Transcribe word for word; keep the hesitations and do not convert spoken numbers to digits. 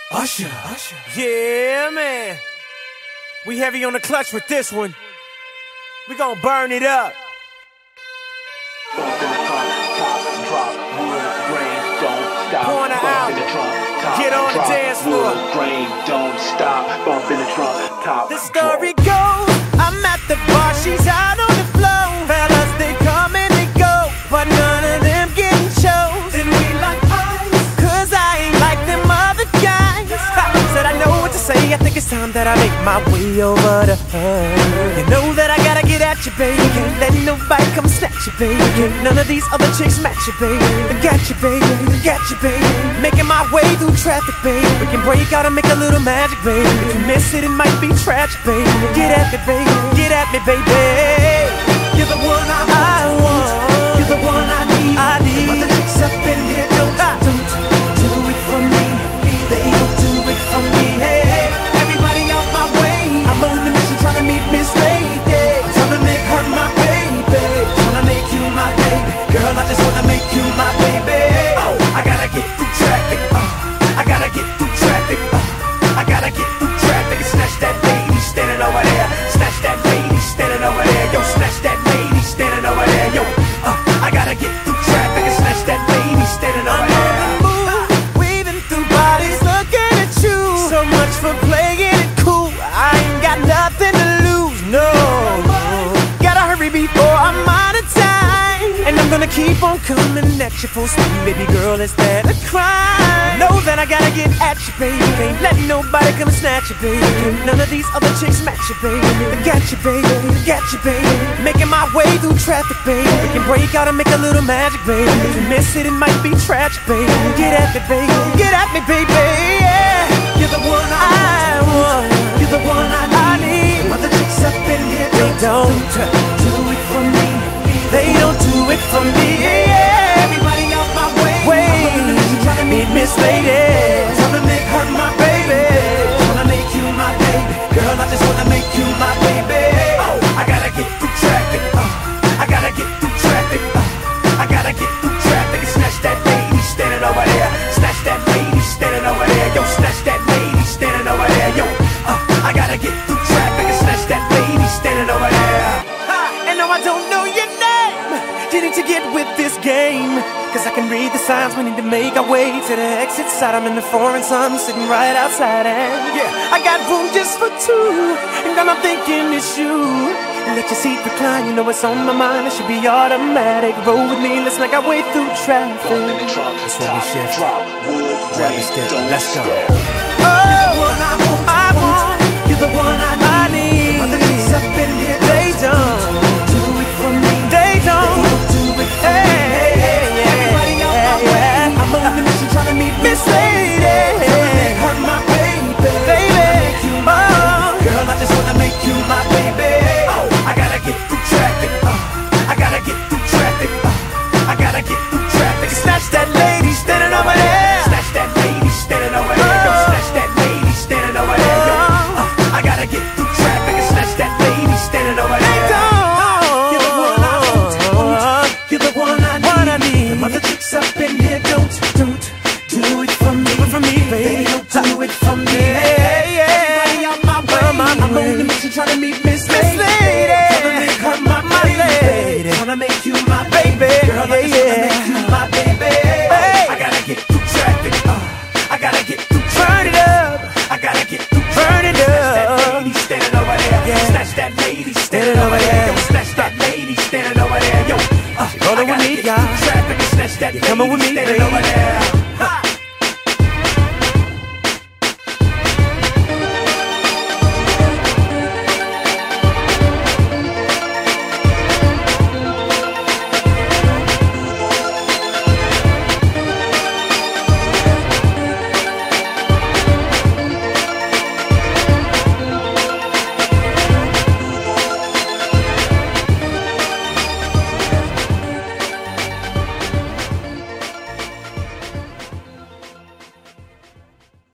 Usher. Usher. Yeah, man. We heavy on the clutch with this one. We gon' burn it up. Corner out. Get on the dance floor. Brain don't stop. Bump in the trunk. Top. The story goes, I'm at the bar, she's out on the floor. Fellas, they come and they go, but none of them getting chose. And we like ice, cause I ain't like them other guys. Said I know what to say, I think it's time that I make my way over to her. You know that I gotta get at you, baby. Can't let nobody come snatch you, baby. Can't none of these other chicks match you, baby. I got you, baby, I got you, baby. Making my way through traffic, baby. We can break out and make a little magic, baby. If you miss it, it might be tragic, baby. Get at me, baby, get at me, baby. You're the one I want, I want. You're the one I need, I need. Other chicks up in here don't, ah. don't do it for me. They don't do it for me. Hey, hey, everybody out my way. I'm on the mission trying to meet Miss Lady. Trying to make her my baby. Trying to make you my baby. Girl, I just wanna make you my baby. Oh, I gotta get through traffic. Uh, I gotta get through traffic. Uh, I gotta get through traffic and snatch that lady standing over there. Snatch that lady standing over there. Yo, snatch that lady standing over there. Yo, uh, I gotta get through traffic and snatch that lady standing over there. So much for playing it cool. I ain't got nothing to lose, no. Gotta hurry before I'm out of time. And I'm gonna keep on coming at you full speed, baby girl, is that a crime? Know that I gotta get at you, baby. Can't let nobody come and snatch you, baby. Can't none of these other chicks match you, baby. I got you, baby, I got you, baby. Making my way through traffic, baby. We can break out and make a little magic, baby. If you miss it, it might be tragic, baby. Get at me, baby, get at me, baby, yeah. You're the one I want. You're the one I need. Other chicks up in here, they don't do it for me. They don't do it for me. Yeah. Everybody out my way. Way. Trying to meet Miss Lady. Trying to make her my baby. Trying to make you my baby. Girl, I just wanna make you my baby. Oh, I gotta get through traffic. Uh, I gotta get through traffic. Uh, I gotta get through traffic and snatch that lady standing over there. Snatch that lady standing over there. Yo, snatch that lady standing over there. Yo, uh, I gotta get through traffic and snatch that lady standing over there. Ha, and no, I don't know your name. You need to get with this game, cause I can read the signs. We need to make our way to the exit side. I'm in the foreign sun, sitting right outside, and yeah, I got room just for two. And then I'm thinking it's you. Let your seat recline, you know it's on my mind. It should be automatic. Roll with me, let's make our way through traffic. That's what we shift. Grab a stick, let's go. Oh, I want. You're the one I need. Other chicks up in here, they don't do it for me. They don't do it for me. Everybody out my way. I'm on the mission trying to meet Miss Lady. Trying to make her my baby. Baby, oh, girl, I just wanna make you my baby. I gotta get through traffic. Uh, I gotta get through traffic. Uh, I gotta get through traffic. Snatch that lady standing over there. Snatch that lady standing over there. Yo, snatch that lady standing over there. Yo, uh, I gotta get through traffic and snatch that lady standing over there. You're the one I want. You're the one I need. The other chicks up in here don't, don't do it for me. Do it for me, baby. They don't do it for me. Hey, yeah. Everybody out my way. I'm on the mission trying to meet Miss Lady. Tryna make you my baby, girl, I just wanna make you my baby. Hey. I gotta get through traffic, uh, I gotta get through traffic. Burn it up, I gotta get through traffic. Burn it up. Snatch that lady standing over there. Yeah. Snatch that lady standing over there. Yo, snatch that lady standing over there. Yo, uh, I gotta get through traffic and snatch that lady standing over there.